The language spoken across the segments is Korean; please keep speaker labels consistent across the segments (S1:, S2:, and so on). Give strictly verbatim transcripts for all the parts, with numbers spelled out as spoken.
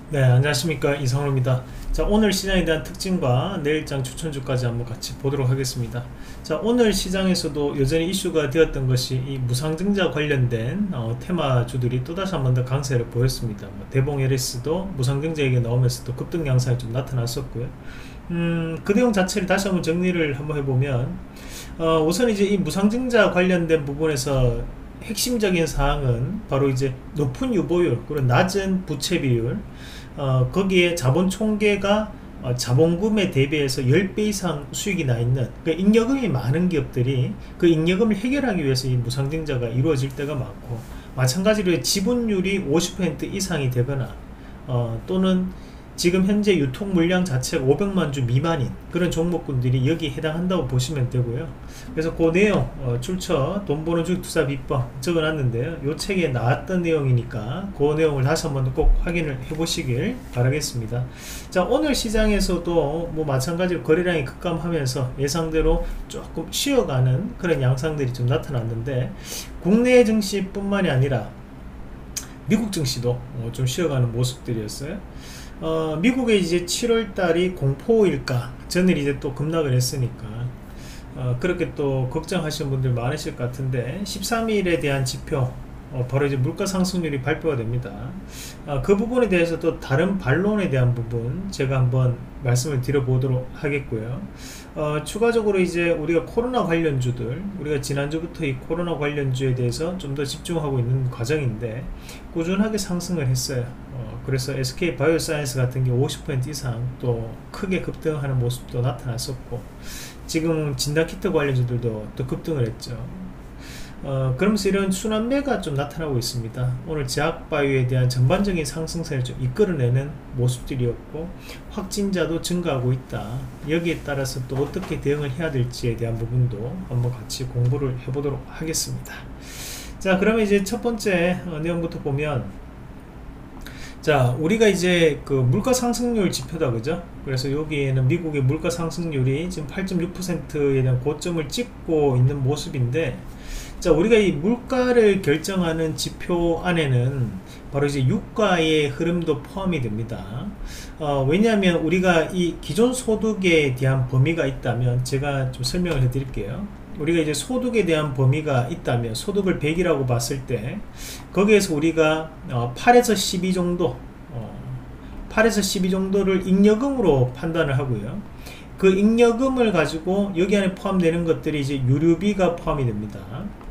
S1: 네, 안녕하십니까. 이상로입니다. 자, 오늘 시장에 대한 특징과 내일장 추천주까지 한번 같이 보도록 하겠습니다. 자, 오늘 시장에서도 여전히 이슈가 되었던 것이 이 무상증자 관련된 어, 테마주들이 또다시 한 번 더 강세를 보였습니다. 뭐 대봉 엘에스도 무상증자 얘기 나오면서 또 급등 양상이 좀 나타났었고요. 음, 그 내용 자체를 다시 한번 정리를 한번 해보면, 어, 우선 이제 이 무상증자 관련된 부분에서 핵심적인 사항은 바로 이제 높은 유보율, 그리고 낮은 부채 비율, 어, 거기에 자본 총계가 어, 자본금에 대비해서 십 배 이상 수익이 나 있는, 그 잉여금이 많은 기업들이 그 잉여금을 해결하기 위해서 이 무상증자가 이루어질 때가 많고, 마찬가지로 지분율이 오십 퍼센트 이상이 되거나 어, 또는 지금 현재 유통 물량 자체가 오백만 주 미만인 그런 종목군들이 여기에 해당한다고 보시면 되고요. 그래서 그 내용 어, 출처 돈 버는 주식 투자 비법 적어놨는데요. 이 책에 나왔던 내용이니까 그 내용을 다시 한번 꼭 확인을 해 보시길 바라겠습니다. 자, 오늘 시장에서도 뭐 마찬가지로 거래량이 급감하면서 예상대로 조금 쉬어가는 그런 양상들이 좀 나타났는데, 국내 증시뿐만이 아니라 미국 증시도 어, 좀 쉬어가는 모습들이었어요. 어, 미국의 이제 칠월 달이 공포일까? 전일 이제 또 급락을 했으니까, 어, 그렇게 또 걱정하시는 분들 많으실 것 같은데, 십삼 일에 대한 지표, 어, 바로 이제 물가 상승률이 발표가 됩니다. 어, 그 부분에 대해서 또 다른 반론에 대한 부분 제가 한번 말씀을 드려보도록 하겠고요. 어, 추가적으로 이제 우리가 코로나 관련주들, 우리가 지난주부터 이 코로나 관련주에 대해서 좀 더 집중하고 있는 과정인데 꾸준하게 상승을 했어요. 어, 그래서 에스케이 바이오사이언스 같은 게 오십 퍼센트 이상 또 크게 급등하는 모습도 나타났었고, 지금 진단키트 관련주들도 또 급등을 했죠. 어, 그러면서 이런 순환매가 좀 나타나고 있습니다. 오늘 제약바이오에 대한 전반적인 상승세를 좀 이끌어내는 모습들이었고, 확진자도 증가하고 있다. 여기에 따라서 또 어떻게 대응을 해야 될지에 대한 부분도 한번 같이 공부를 해보도록 하겠습니다. 자, 그러면 이제 첫 번째 어, 내용부터 보면, 자, 우리가 이제 그 물가 상승률 지표다, 그죠? 그래서 여기에는 미국의 물가 상승률이 지금 팔 점 육 퍼센트에 대한 고점을 찍고 있는 모습인데, 자, 우리가 이 물가를 결정하는 지표 안에는 바로 이제 유가의 흐름도 포함이 됩니다. 어, 왜냐하면 우리가 이 기존 소득에 대한 범위가 있다면, 제가 좀 설명을 해 드릴게요. 우리가 이제 소득에 대한 범위가 있다면, 소득을 백이라고 봤을 때 거기에서 우리가 어, 팔에서 십이 정도, 어, 팔에서 십이 정도를 잉여금으로 판단을 하고요. 그 잉여금을 가지고 여기 안에 포함되는 것들이 이제 유류비가 포함이 됩니다.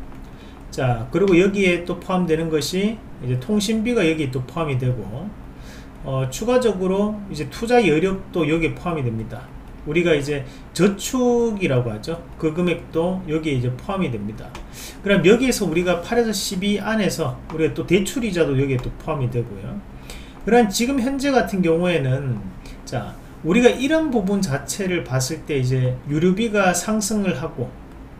S1: 자, 그리고 여기에 또 포함되는 것이 이제 통신비가 여기에 또 포함이 되고, 어, 추가적으로 이제 투자 여력도 여기에 포함이 됩니다. 우리가 이제 저축이라고 하죠. 그 금액도 여기에 이제 포함이 됩니다. 그럼 여기에서 우리가 팔에서 십이 안에서 우리가 또 대출이자도 여기에 또 포함이 되고요. 그럼 지금 현재 같은 경우에는, 자, 우리가 이런 부분 자체를 봤을 때 이제 유류비가 상승을 하고,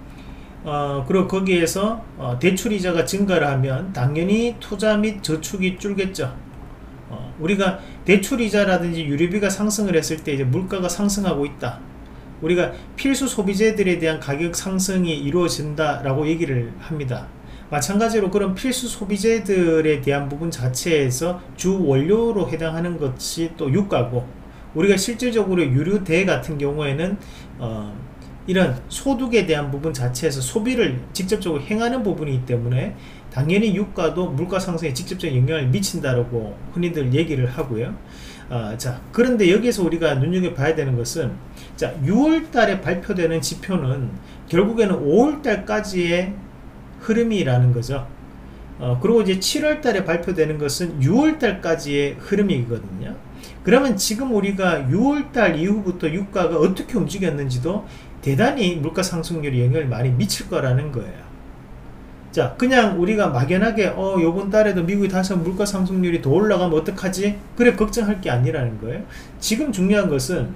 S1: 어, 그리고 거기에서 어, 대출이자가 증가를 하면 당연히 투자 및 저축이 줄겠죠. 어, 우리가 대출이자라든지 유류비가 상승을 했을 때 이제 물가가 상승하고 있다, 우리가 필수 소비재들에 대한 가격 상승이 이루어진다라고 얘기를 합니다. 마찬가지로 그런 필수 소비재들에 대한 부분 자체에서 주 원료로 해당하는 것이 또 유가고, 우리가 실질적으로 유류대 같은 경우에는 어, 이런 소득에 대한 부분 자체에서 소비를 직접적으로 행하는 부분이기 때문에 당연히 유가도 물가 상승에 직접적인 영향을 미친다라고 흔히들 얘기를 하고요. 아, 자, 그런데 여기서 우리가 눈여겨봐야 되는 것은, 자, 유월 달에 발표되는 지표는 결국에는 오월 달까지의 흐름이라는 거죠. 어, 그리고 이제 칠월 달에 발표되는 것은 유월 달까지의 흐름이거든요. 그러면 지금 우리가 유월 달 이후부터 유가가 어떻게 움직였는지도 대단히 물가 상승률이 영향을 많이 미칠 거라는 거예요. 자, 그냥 우리가 막연하게 어 요번 달에도 미국이 다시 한번 물가 상승률이 더 올라가면 어떡하지? 그래 걱정할 게 아니라는 거예요. 지금 중요한 것은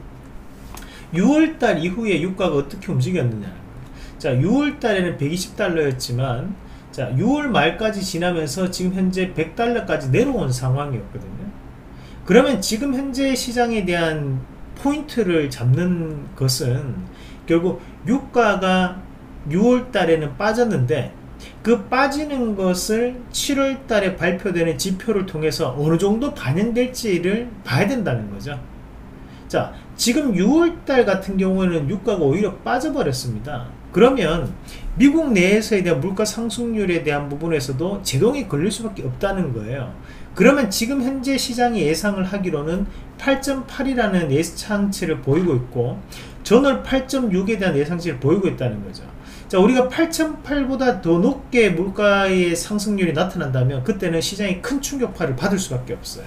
S1: 유월 달 이후에 유가가 어떻게 움직였느냐. 자, 유월 달에는 백이십 달러였지만, 자, 유월 말까지 지나면서 지금 현재 백 달러까지 내려온 상황이었거든요. 그러면 지금 현재 시장에 대한 포인트를 잡는 것은 결국 유가가 유월 달에는 빠졌는데 그 빠지는 것을 칠월 달에 발표되는 지표를 통해서 어느 정도 반영될지를 봐야 된다는 거죠. 자, 지금 유월 달 같은 경우에는 유가가 오히려 빠져버렸습니다. 그러면 미국 내에서에 대한 물가 상승률에 대한 부분에서도 제동이 걸릴 수밖에 없다는 거예요. 그러면 지금 현재 시장이 예상을 하기로는 팔 점 팔이라는 예상치를 보이고 있고, 전월 팔 점 육에 대한 예상치를 보이고 있다는 거죠. 자, 우리가 팔 점 팔보다 더 높게 물가의 상승률이 나타난다면 그때는 시장이 큰 충격파를 받을 수밖에 없어요.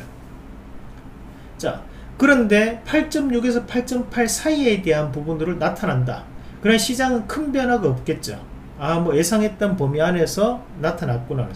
S1: 자, 그런데 팔 점 육에서 팔 점 팔 사이에 대한 부분들을 나타난다. 그런 시장은 큰 변화가 없겠죠. 아, 뭐 예상했던 범위 안에서 나타났구나.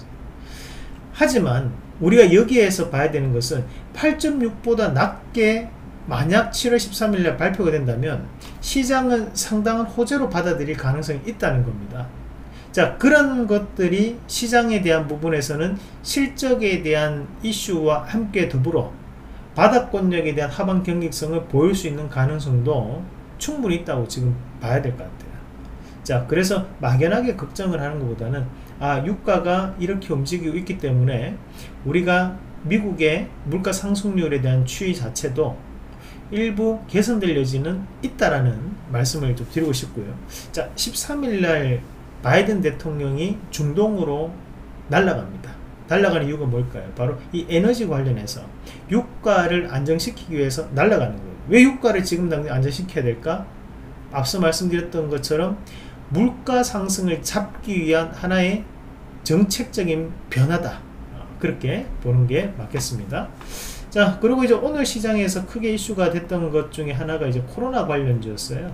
S1: 하지만 우리가 여기에서 봐야 되는 것은 팔 점 육보다 낮게 만약 칠월 십삼일날 발표가 된다면 시장은 상당한 호재로 받아들일 가능성이 있다는 겁니다. 자, 그런 것들이 시장에 대한 부분에서는 실적에 대한 이슈와 함께 더불어 바닥권력에 대한 하방 경직성을 보일 수 있는 가능성도 충분히 있다고 지금 봐야 될 것 같아요. 자, 그래서 막연하게 걱정을 하는 것보다는 아, 유가가 이렇게 움직이고 있기 때문에 우리가 미국의 물가 상승률에 대한 추이 자체도 일부 개선될 여지는 있다라는 말씀을 좀 드리고 싶고요. 자, 십삼일날 바이든 대통령이 중동으로 날아갑니다. 날아가는 이유가 뭘까요? 바로 이 에너지 관련해서 유가를 안정시키기 위해서 날아가는 거예요. 왜 유가를 지금 당장 안정시켜야 될까? 앞서 말씀드렸던 것처럼 물가 상승을 잡기 위한 하나의 정책적인 변화다, 그렇게 보는 게 맞겠습니다. 자, 그리고 이제 오늘 시장에서 크게 이슈가 됐던 것 중에 하나가 이제 코로나 관련주였어요.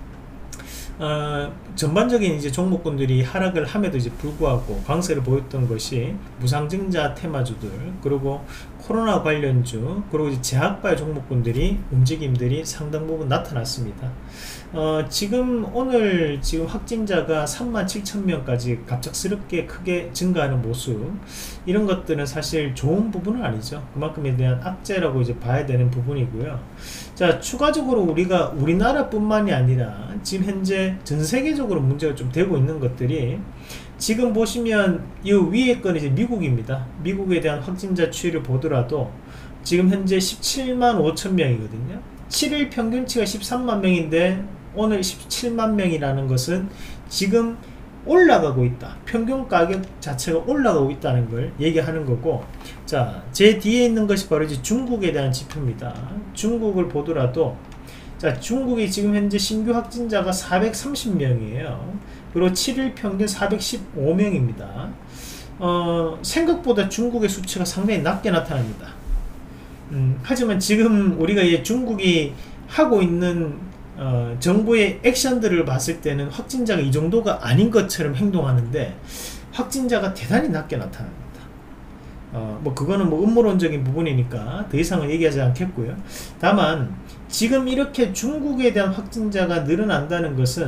S1: 어, 전반적인 이제 종목군들이 하락을 함에도 이제 불구하고 강세를 보였던 것이 무상증자 테마주들, 그리고 코로나 관련주, 그리고 이제 제약바이오 종목군들이 움직임들이 상당 부분 나타났습니다. 어, 지금 오늘 지금 확진자가 삼만 칠천 명까지 갑작스럽게 크게 증가하는 모습, 이런 것들은 사실 좋은 부분은 아니죠. 그만큼에 대한 악재라고 이제 봐야 되는 부분이고요. 자, 추가적으로 우리가 우리나라뿐만이 아니라 지금 현재 전 세계적으로 문제가 좀 되고 있는 것들이, 지금 보시면 이 위에 건 이제 미국입니다. 미국에 대한 확진자 추이를 보더라도 지금 현재 십칠만 오천 명이거든요. 칠 일 평균치가 십삼만 명인데 오늘 십칠만 명이라는 것은 지금 올라가고 있다. 평균 가격 자체가 올라가고 있다는 걸 얘기하는 거고, 자, 제 뒤에 있는 것이 바로 이제 중국에 대한 지표입니다. 중국을 보더라도, 자, 중국이 지금 현재 신규 확진자가 사백삼십 명이에요. 그리고 칠 일 평균 사백십오 명입니다. 어, 생각보다 중국의 수치가 상당히 낮게 나타납니다. 음, 하지만 지금 우리가 이 중국이 하고 있는 어, 정부의 액션들을 봤을 때는 확진자가 이 정도가 아닌 것처럼 행동하는데 확진자가 대단히 낮게 나타납니다. 어, 뭐 그거는 뭐 음모론적인 부분이니까 더 이상은 얘기하지 않겠고요. 다만 지금 이렇게 중국에 대한 확진자가 늘어난다는 것은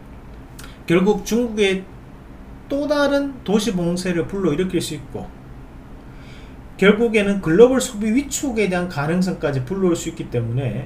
S1: 결국 중국의 또 다른 도시 봉쇄를 불러일으킬 수 있고, 결국에는 글로벌 소비 위축에 대한 가능성까지 불러올 수 있기 때문에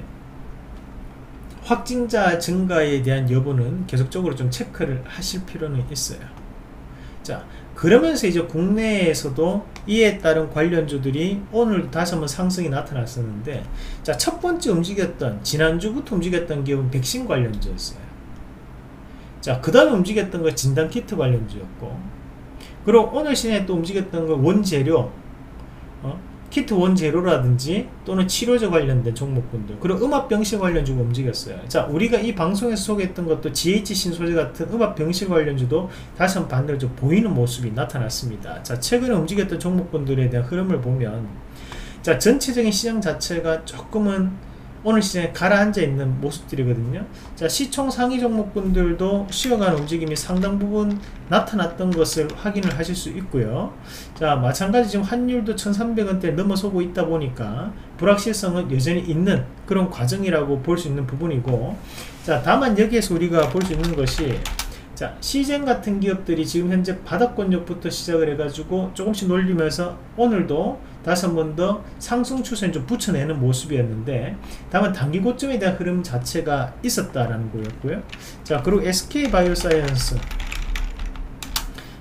S1: 확진자 증가에 대한 여부는 계속적으로 좀 체크를 하실 필요는 있어요. 자, 그러면서 이제 국내에서도 이에 따른 관련주들이 오늘 다시 한번 상승이 나타났었는데, 자, 첫 번째 움직였던, 지난주부터 움직였던 기업은 백신 관련주였어요. 자, 그 다음에 움직였던 건 진단키트 관련주였고, 그리고 오늘 시장에 또 움직였던 건 원재료, 어? 키트 원재료라든지 또는 치료제 관련된 종목군들, 그리고 음압병실 관련주가 움직였어요. 자, 우리가 이 방송에서 소개했던 것도 지에이치 신소재 같은 음압병실 관련주도 다시 한번 반대로 좀 보이는 모습이 나타났습니다. 자, 최근에 움직였던 종목군들에 대한 흐름을 보면, 자, 전체적인 시장 자체가 조금은 오늘 시장에 가라앉아 있는 모습들이거든요. 자, 시총 상위 종목군들도 쉬어가는 움직임이 상당 부분 나타났던 것을 확인을 하실 수 있고요. 자, 마찬가지 지금 환율도 천삼백 원대 넘어서고 있다 보니까 불확실성은 여전히 있는 그런 과정이라고 볼 수 있는 부분이고, 자, 다만 여기에서 우리가 볼 수 있는 것이, 자, 시젠 같은 기업들이 지금 현재 바닥권역부터 시작을 해가지고 조금씩 놀리면서 오늘도 다시 한 번 더 상승 추세를 좀 붙여내는 모습이었는데, 다만 단기 고점에 대한 흐름 자체가 있었다라는 거였고요. 자, 그리고 에스케이바이오사이언스,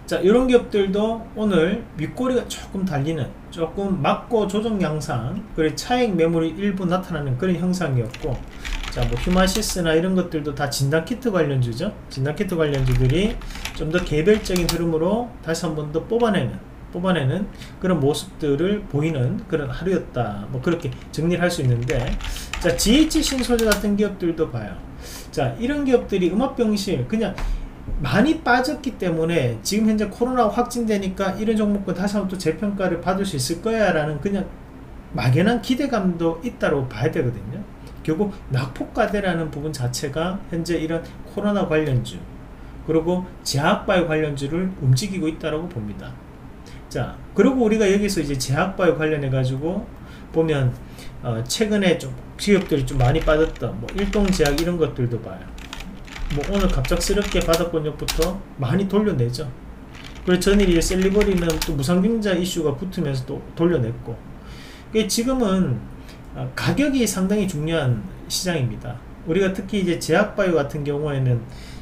S1: 자, 이런 기업들도 오늘 윗꼬리가 조금 달리는, 조금 맞고 조정 양상, 그리고 차익 매물이 일부 나타나는 그런 형상이었고, 자, 뭐 휴마시스나 이런 것들도 다 진단키트 관련주죠. 진단키트 관련주들이 좀 더 개별적인 흐름으로 다시 한 번 더 뽑아내는 뽑아내는 그런 모습들을 보이는 그런 하루였다. 뭐 그렇게 정리를 할 수 있는데, 자, 지에이치 신소재 같은 기업들도 봐요. 자, 이런 기업들이 음압병실 그냥 많이 빠졌기 때문에 지금 현재 코로나 확진되니까 이런 종목은 다시 한번 또 재평가를 받을 수 있을 거야 라는 그냥 막연한 기대감도 있다고 봐야 되거든요. 결국 낙폭과대라는 부분 자체가 현재 이런 코로나 관련주 그리고 제약바이오 관련주를 움직이고 있다고 봅니다. 자, 그리고 우리가 여기서 이제 제약바이오 관련해 가지고 보면 어, 최근에 좀 기업들이 좀 많이 빠졌던 뭐 일동제약 이런 것들도 봐요. 뭐 오늘 갑작스럽게 바닥권역부터 많이 돌려내죠. 그리고 전일 셀리버리는 또 무상증자 이슈가 붙으면서 또 돌려냈고, 지금은 가격이 상당히 중요한 시장입니다. 우리가 특히 이제 제약바이오 같은 경우에는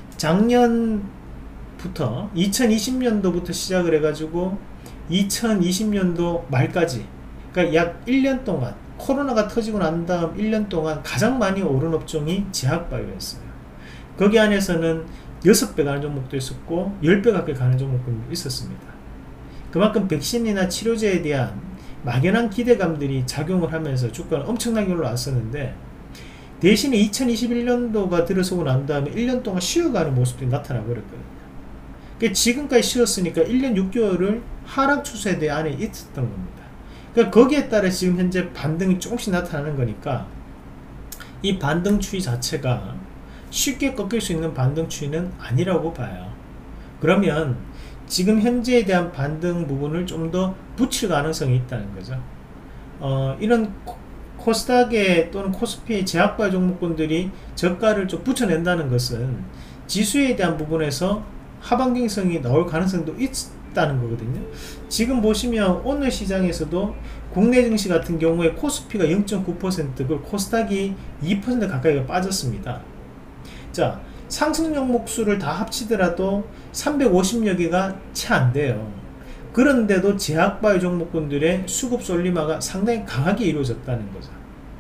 S1: 작년부터 이천이십 년도부터 시작을 해가지고 이천이십 년도 말까지, 그러니까 약 일 년 동안 코로나가 터지고 난 다음 일 년 동안 가장 많이 오른 업종이 제약바이오였어요. 거기 안에서는 여섯 배 가는 종목도 있었고 십 배 가까이 가는 종목도 있었습니다. 그만큼 백신이나 치료제에 대한 막연한 기대감들이 작용을 하면서 주가는 엄청나게 올라왔었는데, 대신에 이천이십일 년도가 들어서고 난 다음에 일 년 동안 쉬어가는 모습들이 나타나 버렸거든요. 그러니까 지금까지 쉬었으니까 일 년 육 개월을 하락 추세대 안에 있었던 겁니다. 그러니까 거기에 따라 지금 현재 반등이 조금씩 나타나는 거니까 이 반등 추이 자체가 쉽게 꺾일 수 있는 반등 추이는 아니라고 봐요. 그러면 지금 현재에 대한 반등 부분을 좀 더 붙일 가능성이 있다는 거죠. 어, 이런 코, 코스닥의 또는 코스피의 제약바이오 종목군들이 저가를 좀 붙여낸다는 것은 지수에 대한 부분에서 하방경성이 나올 가능성도 있다는 거거든요. 지금 보시면 오늘 시장에서도 국내 증시 같은 경우에 코스피가 영 점 구 퍼센트, 그리고 코스닥이 이 퍼센트 가까이가 빠졌습니다. 자, 상승 종목 수를 다 합치더라도 삼백오십여 개가 채 안 돼요. 그런데도 제약바이오 종목군들의 수급 솔리마가 상당히 강하게 이루어졌다는 거죠.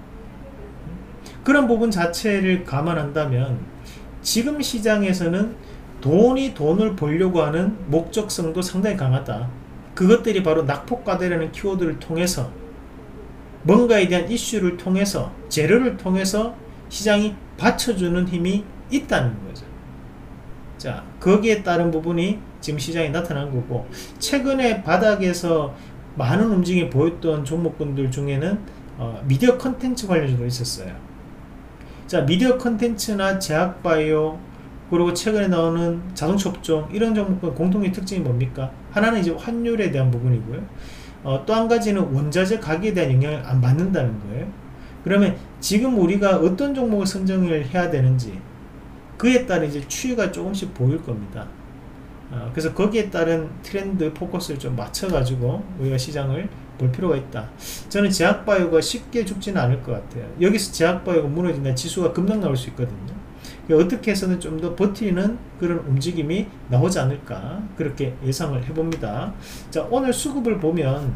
S1: 그런 부분 자체를 감안한다면 지금 시장에서는 돈이 돈을 벌려고 하는 목적성도 상당히 강하다. 그것들이 바로 낙폭과대라는 키워드를 통해서, 뭔가에 대한 이슈를 통해서, 재료를 통해서 시장이 받쳐주는 힘이 있다는 거죠. 자, 거기에 따른 부분이 지금 시장에 나타난 거고, 최근에 바닥에서 많은 움직임이 보였던 종목군들 중에는 어, 미디어 컨텐츠 관련주도 있었어요. 자, 미디어 컨텐츠나 제약바이오, 그리고 최근에 나오는 자동차 업종, 이런 종목은 공통의 특징이 뭡니까? 하나는 이제 환율에 대한 부분이고요. 어, 또 한 가지는 원자재 가격에 대한 영향을 안 받는다는 거예요. 그러면 지금 우리가 어떤 종목을 선정을 해야 되는지, 그에 따른 이제 추이가 조금씩 보일 겁니다. 어, 그래서 거기에 따른 트렌드 포커스를 좀 맞춰가지고 우리가 시장을 볼 필요가 있다. 저는 제약바이오가 쉽게 죽지는 않을 것 같아요. 여기서 제약바이오가 무너진다 지수가 급락 나올 수 있거든요. 어떻게 해서는 좀 더 버티는 그런 움직임이 나오지 않을까, 그렇게 예상을 해봅니다. 자, 오늘 수급을 보면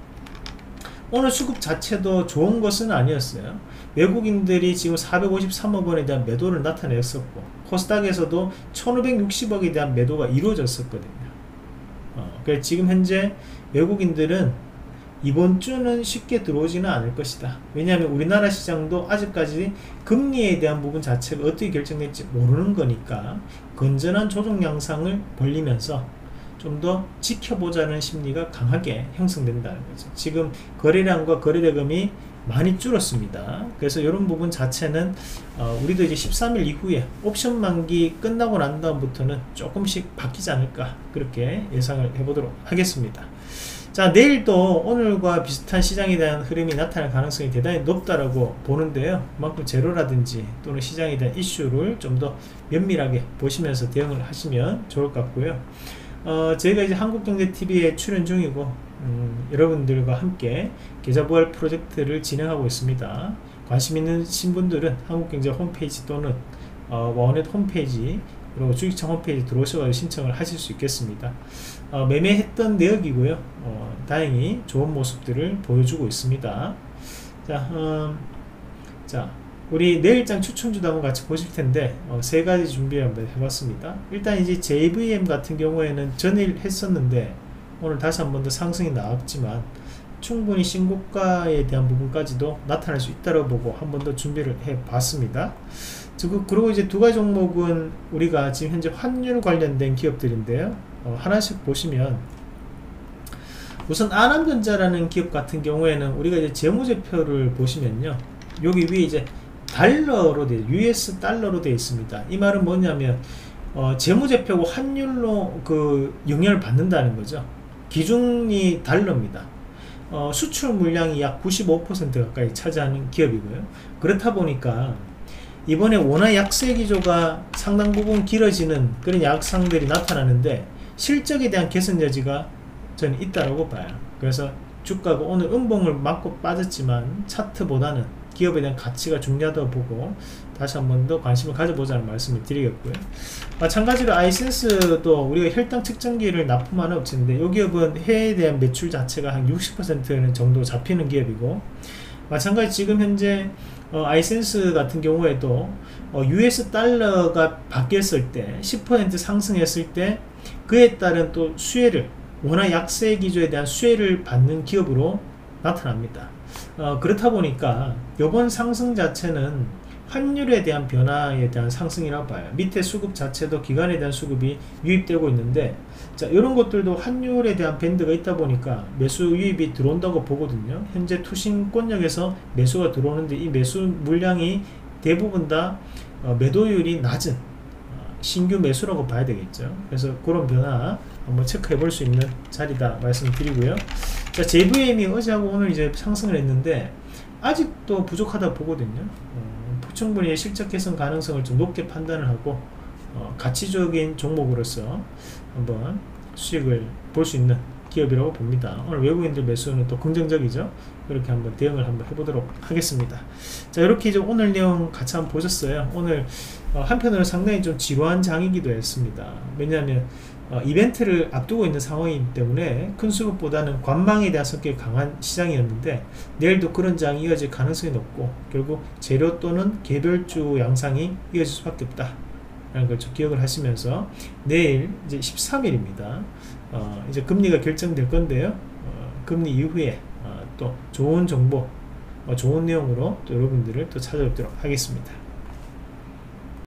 S1: 오늘 수급 자체도 좋은 것은 아니었어요. 외국인들이 지금 사백오십삼억 원에 대한 매도를 나타냈었고, 코스닥에서도 천오백육십억에 대한 매도가 이루어졌었거든요. 어, 그래서 지금 현재 외국인들은 이번 주는 쉽게 들어오지는 않을 것이다. 왜냐하면 우리나라 시장도 아직까지 금리에 대한 부분 자체가 어떻게 결정될지 모르는 거니까 건전한 조정 양상을 벌리면서 좀 더 지켜보자는 심리가 강하게 형성된다는 거죠. 지금 거래량과 거래대금이 많이 줄었습니다. 그래서 이런 부분 자체는 어, 우리도 이제 십삼 일 이후에 옵션 만기 끝나고 난 다음부터는 조금씩 바뀌지 않을까, 그렇게 예상을 해보도록 하겠습니다. 자, 내일도 오늘과 비슷한 시장에 대한 흐름이 나타날 가능성이 대단히 높다라고 보는데요. 그만큼 제로라든지 또는 시장에 대한 이슈를 좀 더 면밀하게 보시면서 대응을 하시면 좋을 것 같고요. 어, 저희가 이제 한국경제티비에 출연 중이고, 음, 여러분들과 함께 계좌부활 프로젝트를 진행하고 있습니다. 관심 있는 분들은 한국경제 홈페이지 또는 어, 원넷 홈페이지 그리고 주식창 홈페이지 들어오셔서 신청을 하실 수 있겠습니다. 어, 매매했던 내역이고요. 어, 다행히 좋은 모습들을 보여주고 있습니다. 자, 음, 자 우리 내일장 추천주도 한번 같이 보실 텐데 어, 세 가지 준비 한번 해봤습니다. 일단 이제 제이브이엠 같은 경우에는 전일 했었는데 오늘 다시 한 번 더 상승이 나왔지만 충분히 신고가에 대한 부분까지도 나타날 수 있다고 보고 한 번 더 준비를 해 봤습니다. 그리고 이제 두 가지 종목은 우리가 지금 현재 환율 관련된 기업들인데요. 어, 하나씩 보시면 우선 아람전자라는 기업 같은 경우에는 우리가 이제 재무제표를 보시면요. 여기 위에 이제 달러로 돼, 유에스 달러로 되어 있습니다. 이 말은 뭐냐면 어, 재무제표고 환율로 그 영향을 받는다는 거죠. 기준이 달러입니다. 어, 수출 물량이 약 구십오 퍼센트 가까이 차지하는 기업이고요. 그렇다 보니까 이번에 원화 약세 기조가 상당 부분 길어지는 그런 약상들이 나타나는데 실적에 대한 개선 여지가 저는 있다고 봐요. 그래서 주가가 오늘 음봉을 맞고 빠졌지만 차트보다는 기업에 대한 가치가 중요하다고 보고 다시 한 번 더 관심을 가져보자는 말씀을 드리겠고요. 마찬가지로 아이센스도 우리가 혈당 측정기를 납품하는 업체인데 이 기업은 해외에 대한 매출 자체가 한 육십 퍼센트 정도 잡히는 기업이고, 마찬가지 지금 현재 어, 아이센스 같은 경우에도 어, 유에스 달러가 바뀌었을 때 십 퍼센트 상승했을 때 그에 따른 또 수혜를, 원화 약세 기조에 대한 수혜를 받는 기업으로 나타납니다. 어, 그렇다 보니까 이번 상승 자체는 환율에 대한 변화에 대한 상승이라고 봐요. 밑에 수급 자체도 기관에 대한 수급이 유입되고 있는데, 자, 이런 것들도 환율에 대한 밴드가 있다 보니까 매수 유입이 들어온다고 보거든요. 현재 투신권역에서 매수가 들어오는데 이 매수 물량이 대부분 다 어, 매도율이 낮은 어, 신규 매수라고 봐야 되겠죠. 그래서 그런 변화 한번 체크해 볼 수 있는 자리다 말씀드리고요. 자, 제이브이엠이 어제하고 오늘 이제 상승을 했는데 아직도 부족하다 보거든요. 어, 충분히 실적 개선 가능성을 좀 높게 판단을 하고 어, 가치적인 종목으로서 한번 수익을 볼 수 있는 기업이라고 봅니다. 오늘 외국인들 매수는 또 긍정적이죠. 그렇게 한번 대응을 한번 해보도록 하겠습니다. 자, 이렇게 이제 오늘 내용 같이 한번 보셨어요. 오늘 어, 한편으로 상당히 좀 지루한 장이기도 했습니다. 왜냐하면 어, 이벤트를 앞두고 있는 상황이기 때문에 큰 수급보다는 관망에 대한 성격이 강한 시장이었는데 내일도 그런 장이 이어질 가능성이 높고 결국 재료 또는 개별주 양상이 이어질 수밖에 없다 라는 걸 좀 기억을 하시면서 내일 이제 십삼 일입니다. 어, 이제 금리가 결정될 건데요. 어, 금리 이후에 어, 또 좋은 정보, 어, 좋은 내용으로 또 여러분들을 또 찾아뵙도록 하겠습니다.